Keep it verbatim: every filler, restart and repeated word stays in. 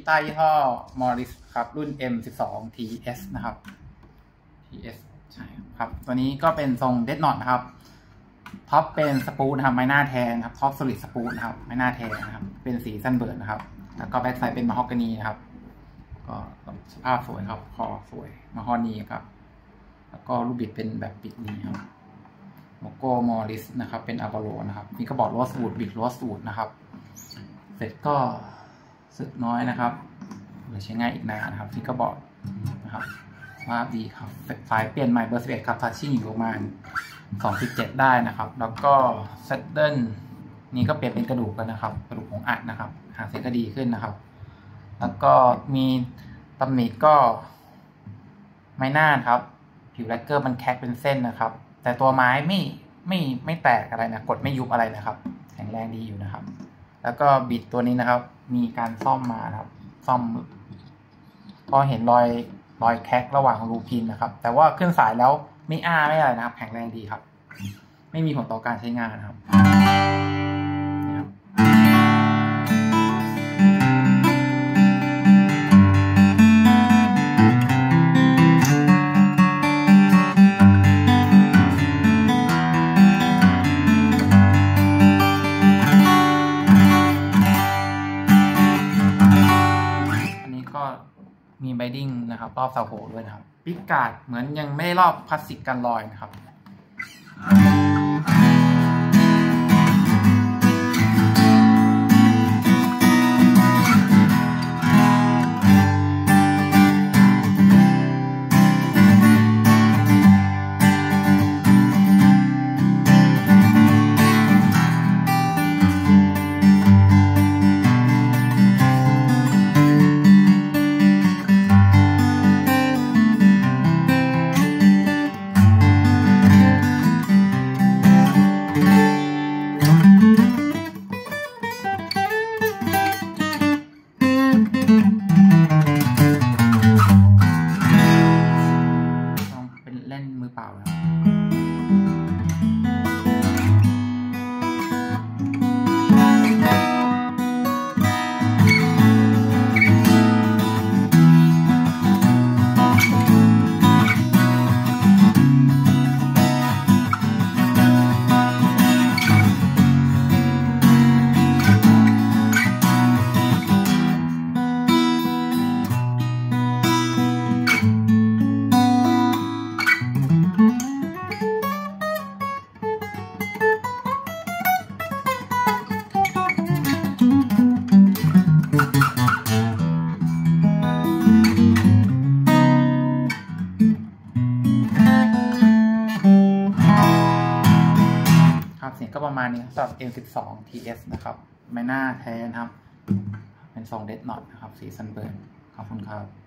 ต้ายี่ห้อ Morris ครับรุ่น เอ็ม สิบสอง ที เอส นะครับ ที เอส ใช่ครับตัวนี้ก็เป็นทรง Dead Knot นะครับท็อปเป็นสปูตนะครับไม้หน้าแทนครับท็อป solid สปูตนะครับไม้หน้าแทนนะครับเป็นสีซันเบิร์ดนะครับแล้วก็แบ็คไซด์เป็นมาฮอกกานีนะครับก็สภาพสวยครับคอสวยมาฮอนีครับแล้วก็ลูกบิดเป็นแบบปิดนี้ครับโลโก้มอริสนะครับเป็นอาบาโลนะครับนี่ก็บอกโรสวูดบิดโรสวูดนะครับเสร็จก็สึกน้อยนะครับหรือใช้ง่ายอีกนานนะครับนี่ก็บอกนะครับสภาพดีครับสายเปลี่ยนใหม่เบอร์สิบเอ็ดครับทัชชิ่งอยู่ประมาณสองจุดเจ็ดได้นะครับแล้วก็เซตเดิลนี่ก็เปลี่ยนเป็นกระดูกกันนะครับกระดูกของอัดนะครับหางเสียงก็ดีขึ้นนะครับแล้วก็มีตำหนิก็ไม้หน้าครับผิวแลกเกอร์มันแคกเป็นเส้นนะครับแต่ตัวไม้ไม่ไม่ไม่แตกอะไรนะกดไม่ยุบอะไรนะครับแข็งแรงดีอยู่นะครับแล้วก็บิดตัวนี้นะครับมีการซ่อมมาครับซ่อมพอเห็นรอยรอยแคกระหว่างรูพินนะครับแต่ว่าขึ้นสายแล้วไม่อ้าไม่อะไรนะครับแข็งแรงดีครับไม่มีผลต่อการใช้งานนะครับมีไบดิ้งนะครับรอบเสาโหด้วยนะครับปิกการ์ดเหมือนยังไม่ได้รอบพลาสติกกันรอยนะครับมือเปล่าแล้วเสียงก็ประมาณนี้สำหรับ เอ็ม สิบสอง ที เอส นะครับไม้หน้าแทนครับเป็นทรง Dead Knot นะครับสีซันเบิร์นขอบคุณครับ